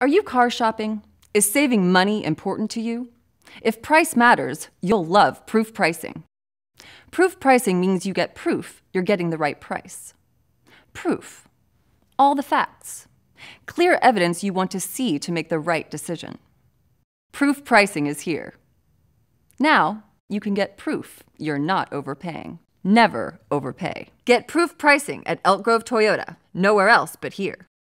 Are you car shopping? Is saving money important to you? If price matters, you'll love proof pricing. Proof pricing means you get proof you're getting the right price. Proof. All the facts. Clear evidence you want to see to make the right decision. Proof pricing is here. Now, you can get proof you're not overpaying. Never overpay. Get proof pricing at Elk Grove Toyota. Nowhere else but here.